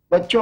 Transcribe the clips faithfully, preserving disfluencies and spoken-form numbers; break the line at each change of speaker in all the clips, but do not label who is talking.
बच्चों,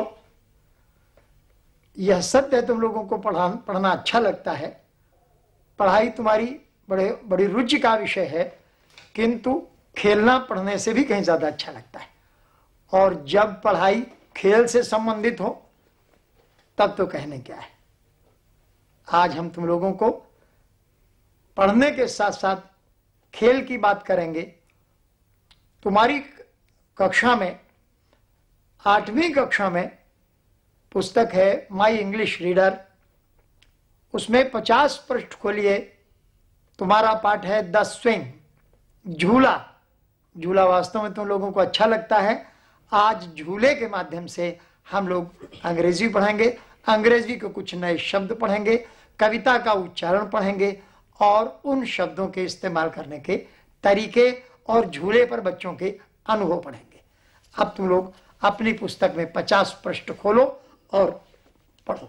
यह सत्य है, तुम लोगों को पढ़ा पढ़ना अच्छा लगता है, पढ़ाई तुम्हारी बड़े बड़ी रुचि का विषय है, किंतु खेलना पढ़ने से भी कहीं ज्यादा अच्छा लगता है। और जब पढ़ाई खेल से संबंधित हो तब तो कहने क्या है। आज हम तुम लोगों को पढ़ने के साथ साथ खेल की बात करेंगे। तुम्हारी कक्षा में, आठवीं कक्षा में पुस्तक है माई इंग्लिश रीडर, उसमें पचास पृष्ठ खोलिए। तुम्हारा पाठ है द स्विंग, झूला। झूला वास्तव में तुम लोगों को अच्छा लगता है। आज झूले के माध्यम से हम लोग अंग्रेजी पढ़ेंगे, अंग्रेजी के कुछ नए शब्द पढ़ेंगे, कविता का उच्चारण पढ़ेंगे और उन शब्दों के इस्तेमाल करने के तरीके और झूले पर बच्चों के अनुभव पढ़ेंगे। अब तुम लोग अपनी पुस्तक में पचास पृष्ठ खोलो और पढ़ो।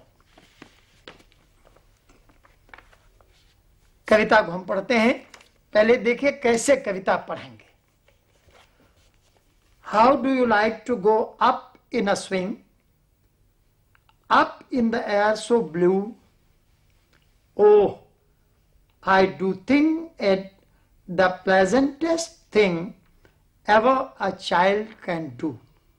कविता को हम पढ़ते हैं। पहले देखिए कैसे कविता पढ़ेंगे। How do you like to go up in a swing, up in the air so blue, oh I do think it the pleasantest thing ever a child can do.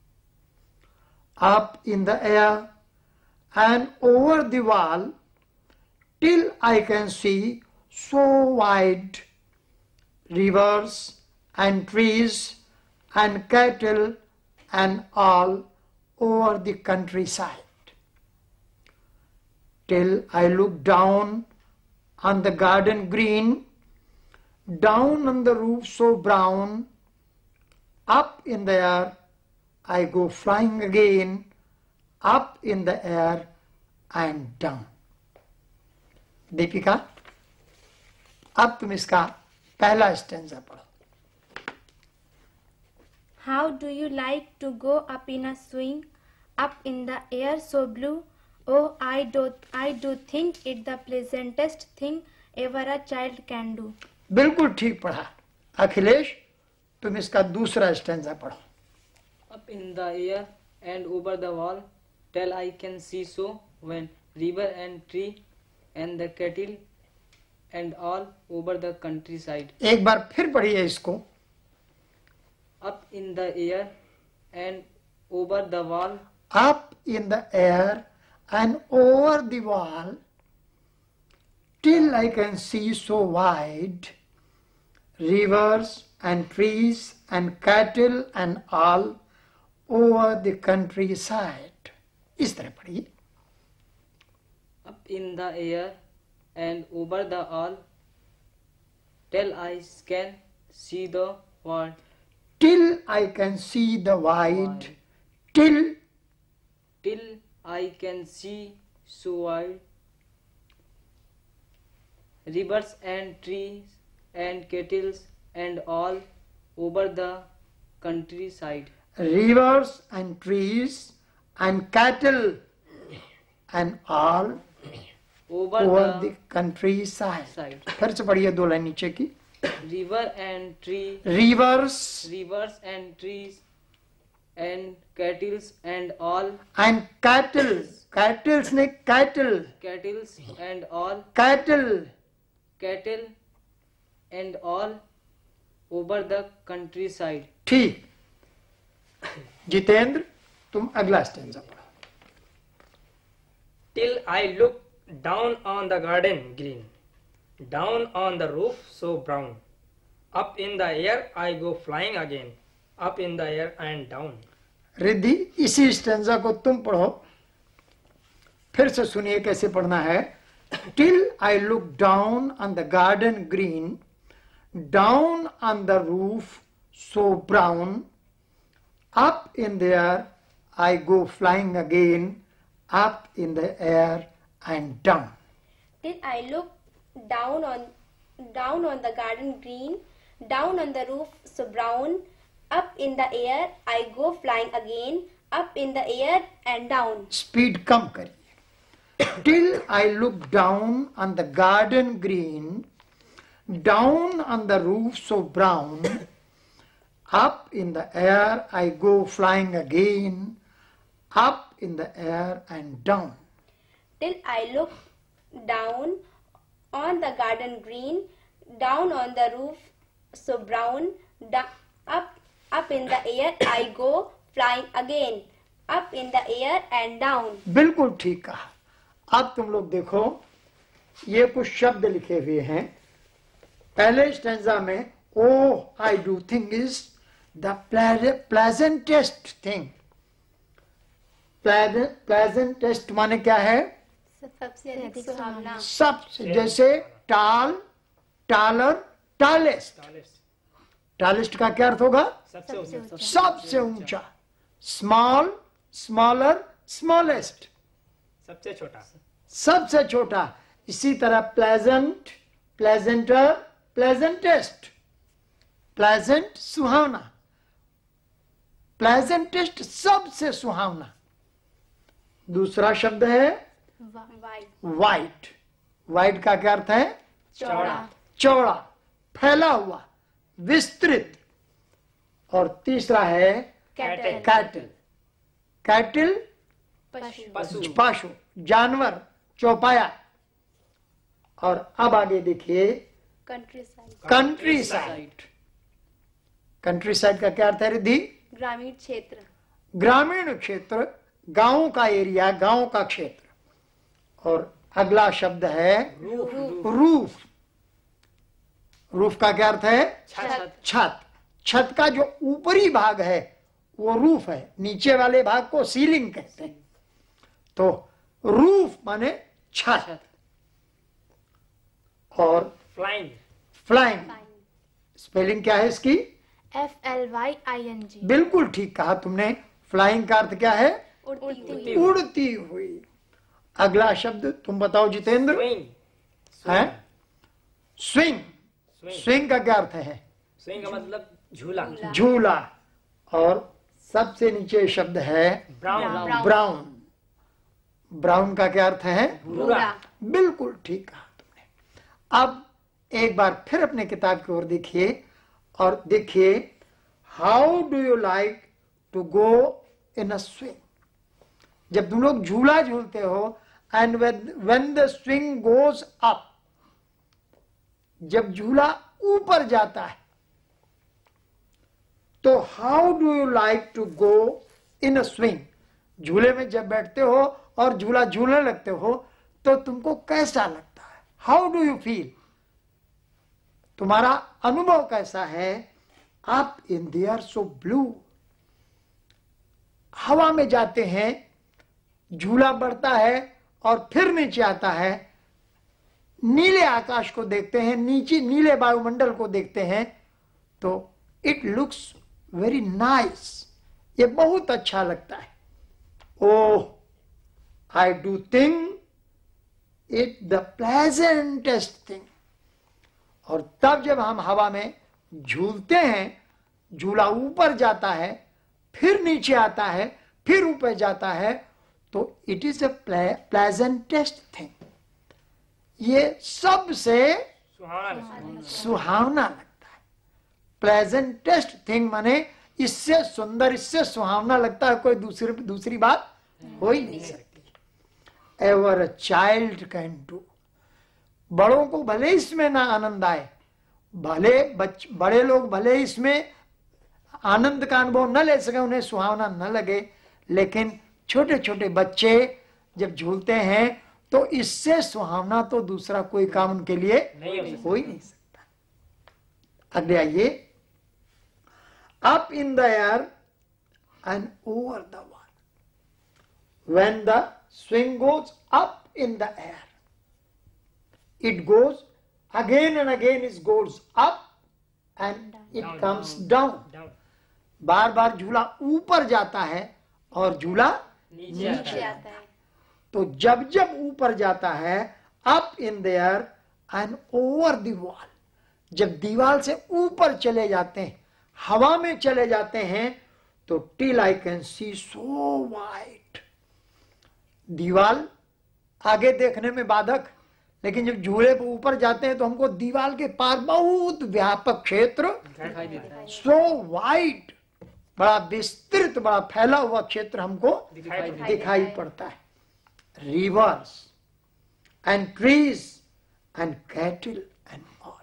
Up in the air and over the wall till I can see so wide, rivers and trees and cattle and all over the countryside. Till I look down on the garden green, down on the roof so brown, up in the air I go flying again, up in the air and down. Deepika, अब तुम इसका पहला stanza पढ़ो।
How do you like to go up in a swing, up in the air so blue? Oh, I do, I do think it the pleasantest thing ever a child can do.
बिल्कुल ठीक पढ़ा। अखिलेश, तुम इसका दूसरा stanza पढ़ो।
Up in the air and over the wall, till I can see so when river and tree and the cattle and all over the countryside.
एक बार फिर पढ़िए इसको।
Up in the air and over the wall,
Up in the air and over the wall till I can see so wide, rivers and trees and cattle and all over the countryside. इस तरह पढ़िए।
up in the air and over the all, till I can see the world.
Till I can see the wide, till
Till I can see so wide, rivers and trees and cattle and all over the countryside.
rivers and trees and cattle and all
Over,
over
the,
the countryside.
side.
फिर से पढ़िए दो line नीचे की।
river and tree,
Rivers
rivers and trees and cattle and all,
and cattle, cattle ने cattle,
cattle and all,
cattle,
cattle and all over the countryside.
ठीक। जितेंद्र, तुम अगला स्टेंजा पढ़ो।
Till I look down on the garden green, down on the roof so brown, up in the air I go flying again, up in the air and down.
Riddhi, इसी stanza को तुम पढ़ो। फिर से सुनिए कैसे पढ़ना है। Till I look down on the garden green, down on the roof so brown, up in the air I go flying again, up in the air and down.
Till I look down on down on the garden green, down on the roof so brown, up in the air I go flying again, up in the air and down.
Speed कम करिए। Till I look down on the garden green, down on the roof so brown, up in the air I go flying again, up in the air and down.
Till I look down on the garden green, down on the roof so brown, da- up up in the air I go flying again, up in the air and down.
बिल्कुल ठीक कहा. अब तुम लोग देखो, ये कुछ शब्द लिखे हुए हैं. पहले स्टैंजा में oh I do think is the pleasantest thing. Pleasantest माने क्या है?
सबसे अधिक सुहावना.
सबसे, जैसे टाल, टालर, टालेस्ट. टालेस्ट का क्या अर्थ होगा?
सबसे
सबसे ऊंचा. Small, smaller, smallest.
सबसे छोटा.
सबसे छोटा. इसी तरह प्लेजेंट, प्लेजेंटर, प्लेजेंटेस्ट. प्लेजेंट सुहावना, प्लेजेंटेस्ट सबसे सुहावना. दूसरा शब्द है
वाइट.
वाइट. वाइट का क्या अर्थ है?
चौड़ा.
चौड़ा, फैला हुआ, विस्तृत. और तीसरा है
कैटल.
कैटल. कैटल
पशु.
पशु.
पशु, जानवर, चौपाया. और अब आगे देखिए
countryside.
Countryside. Countryside का क्या अर्थ है रिद्धि?
ग्रामीण क्षेत्र.
ग्रामीण क्षेत्र, गांव का एरिया, गांव का क्षेत्र. और अगला शब्द है रूफ. रूफ का क्या अर्थ है?
छत.
छत. छत का जो ऊपरी भाग है वो रूफ है, नीचे वाले भाग को सीलिंग कहते हैं. तो रूफ माने छत. और
फ्लाइंग.
फ्लाइंग, स्पेलिंग क्या है इसकी?
F L Y I N G.
बिल्कुल ठीक कहा तुमने. फ्लाइंग का अर्थ क्या है?
उड़ती हुई.
उड़ती हुई. अगला शब्द तुम बताओ जितेंद्र.
स्विंग.
है स्विंग. स्विंग का क्या अर्थ है?
स्विंग का मतलब झूला.
झूला. और सबसे नीचे शब्द है
ब्राउन.
ब्राउन. ब्राउन का क्या अर्थ है?
भूरा.
बिल्कुल ठीक कहा तुमने. अब एक बार फिर अपने किताब की ओर देखिए और देखिए how do you like to go in a swing. जब तुम लोग झूला झूलते हो and when the swing goes up, जब झूला ऊपर जाता है तो how do you like to go in a swing. झूले में जब बैठते हो और झूला झूलने लगते हो तो तुमको कैसा लगता है? How do you feel? तुम्हारा अनुभव कैसा है? Up in the air so blue. हवा में जाते हैं, झूला बढ़ता है और फिर नीचे आता है. नीले आकाश को देखते हैं, नीचे नीले वायुमंडल को देखते हैं तो इट लुक्स वेरी नाइस. ये बहुत अच्छा लगता है. Oh I do think it the pleasantest thing. और तब जब हम हवा में झूलते हैं, झूला ऊपर जाता है, फिर नीचे आता है, फिर ऊपर जाता है, तो it is a pleasantest thing. ये सबसे
सुहावना.
सुहावना लगता है. प्लेजेंटेस्ट थिंग माने इससे सुंदर, इससे सुहावना लगता है कोई दूसरी दूसरी बात हो ही नहीं सकती. Ever a child can do. बड़ों को भले इसमें ना आनंद आए, भले बच बड़े लोग भले इसमें आनंद का अनुभव न ले सके, उन्हें सुहावना न लगे, लेकिन छोटे छोटे बच्चे जब झूलते हैं तो इससे सुहावना तो दूसरा कोई काम उनके लिए हो ही नहीं सकता. अगले आइए. Up in the air and over the wall. When the swing goes up in the air, it goes again and again, it goes up and it
down,
comes
down.
down.
Down.
बार बार झूला ऊपर जाता है और झूला
नीचे
नीचे आता है.
तो जब जब ऊपर जाता है up in the air and over the wall, जब दीवार से ऊपर चले जाते हैं, हवा में चले जाते हैं, तो till I can see so white. दीवार आगे देखने में बाधक, लेकिन जब झूले पर ऊपर जाते हैं तो हमको दीवार के पार बहुत व्यापक क्षेत्र
दिखाई देता है.
सो वाइट, बड़ा विस्तृत, बड़ा फैला हुआ क्षेत्र हमको
दिखाई
दिखाई पड़ता है. Rivers and trees and cattle and all.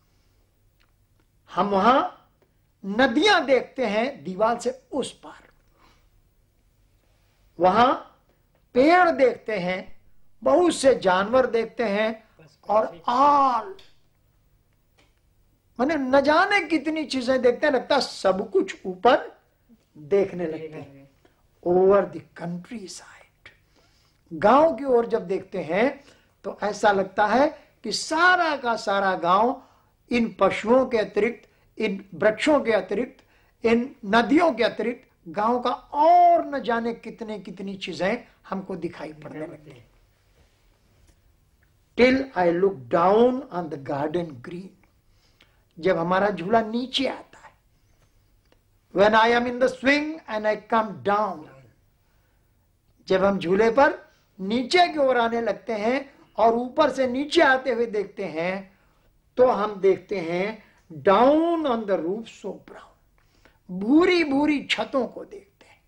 हम वहां नदियां देखते हैं दीवार से उस पार, वहां पेड़ देखते हैं, बहुत से जानवर देखते हैं, और आल माने न जाने कितनी चीजें देखते हैं. लगता है सब कुछ ऊपर देखने लगते हैं. ओवर द कंट्री साइड, गांव की ओर जब देखते हैं तो ऐसा लगता है कि सारा का सारा गांव इन पशुओं के अतिरिक्त, इन वृक्षों के अतिरिक्त, इन नदियों के अतिरिक्त गांव का और न जाने कितने कितनी चीजें हमको दिखाई पड़ने लगती हैं. Till I look down on the garden green. जब हमारा झूला नीचे आता है, when I am in the swing and I come down, जब हम झूले पर नीचे की ओर आने लगते हैं और ऊपर से नीचे आते हुए देखते हैं, तो हम देखते हैं down on the roof so brown, भूरी भूरी छतों को देखते हैं.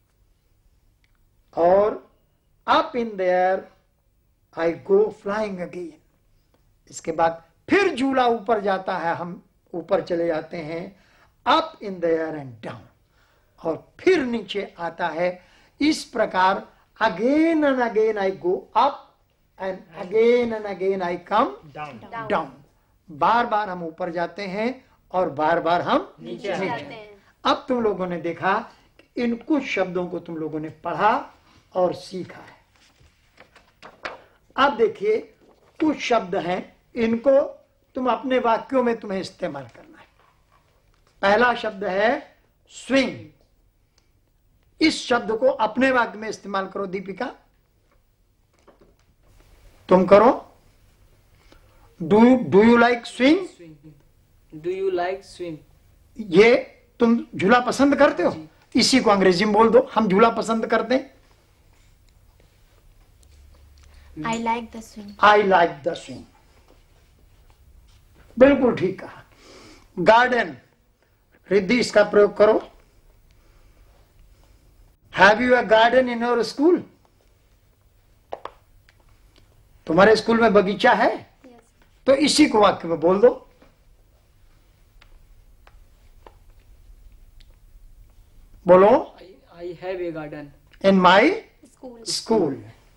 और up in the air I go flying again. इसके बाद फिर झूला ऊपर जाता है, हम ऊपर चले जाते हैं, up in the air and down, और फिर नीचे आता है. इस प्रकार again and again I go up and again and again I come
down.
Down. बार बार हम ऊपर जाते हैं और बार बार हम
नीचे
नीचे
आते
आते हैं. अब तुम लोगों ने देखा कि इन कुछ शब्दों को तुम लोगों ने पढ़ा और सीखा है. अब देखिए कुछ शब्द हैं, इनको तुम अपने वाक्यों में तुम्हें इस्तेमाल करना है. पहला शब्द है स्विंग. इस शब्द को अपने वाक्य में इस्तेमाल करो. दीपिका तुम करो. Do do you like swing?
Do you like swim?
ये तुम झूला पसंद करते हो? इसी को अंग्रेजी में बोल दो, हम झूला पसंद करते हैं.
I like the swing.
I like the swing. बिल्कुल ठीक कहा. गार्डन, रिद्धि इसका प्रयोग करो. Have you a garden in your school? तुम्हारे स्कूल में बगीचा है?
Yes.
तो इसी को वाक्य में बोल दो. बोलो.
I have a garden.
In my
School.
School.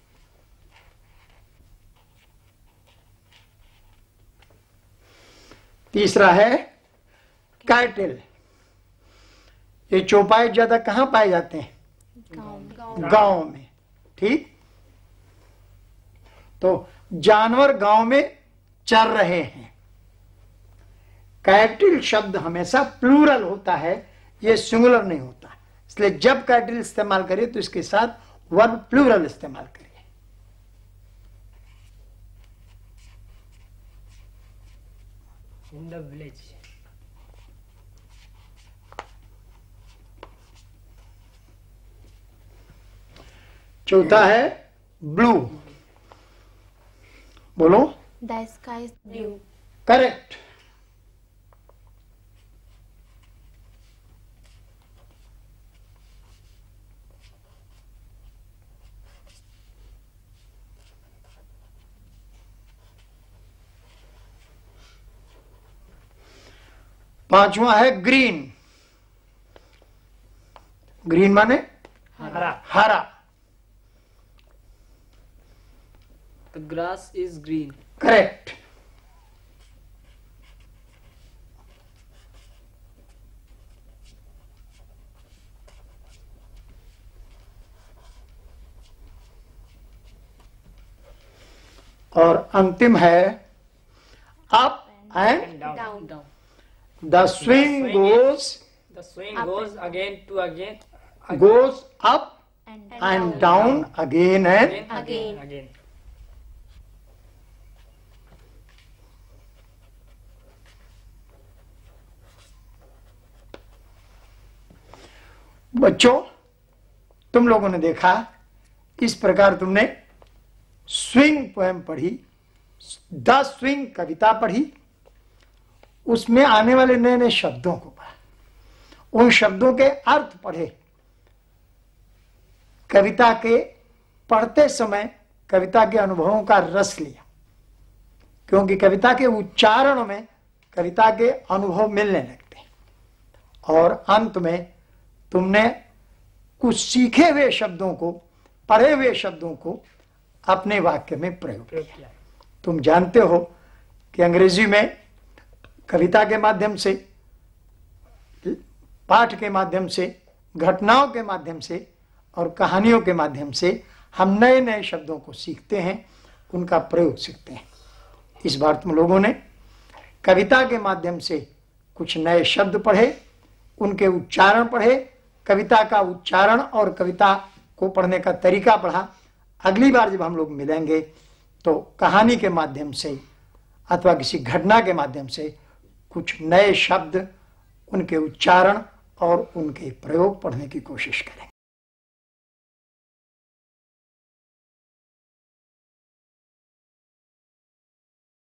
तीसरा है कैटल. ये चौपाई ज्यादा कहां पाए जाते हैं?
गाँव.
गांव में. ठीक. तो जानवर गांव में चर रहे हैं. कैटल शब्द हमेशा प्लूरल होता है, ये सिंगुलर नहीं होता. इसलिए जब कैटल इस्तेमाल करिए तो इसके साथ वर्ब प्लूरल इस्तेमाल करिए.
In the village.
चौथा है ब्लू. बोलो.
The sky is blue.
Correct. पांचवा है ग्रीन. ग्रीन माने
हरा.
हरा.
The grass is green.
Correct. और अंतिम है up and
And down.
Down.
Down.
The swing goes
The swing
Up
goes again to again.
goes up
And
and down again and
Again.
Again.
Again.
बच्चों तुम लोगों ने देखा इस प्रकार तुमने स्विंग पोएम पढ़ी, द स्विंग कविता पढ़ी, उसमें आने वाले नए नए शब्दों को पढ़ा, उन शब्दों के अर्थ पढ़े। कविता के पढ़ते समय कविता के अनुभवों का रस लिया, क्योंकि कविता के उच्चारण में कविता के अनुभव मिलने लगते हैं। और अंत में तुमने कुछ सीखे हुए शब्दों को, पढ़े हुए शब्दों को अपने वाक्य में प्रयोग किया। तुम जानते हो कि अंग्रेजी में कविता के माध्यम से, पाठ के माध्यम से, घटनाओं के माध्यम से और कहानियों के माध्यम से हम नए नए शब्दों को सीखते हैं, उनका प्रयोग सीखते हैं। इस बार तुम लोगों ने कविता के माध्यम से कुछ नए शब्द पढ़े, उनके उच्चारण पढ़े, कविता का उच्चारण और कविता को पढ़ने का तरीका पढ़ा। अगली बार जब हम लोग मिलेंगे तो कहानी के माध्यम से अथवा किसी घटना के माध्यम से कुछ नए शब्द, उनके उच्चारण और उनके प्रयोग पढ़ने की कोशिश करेंगे।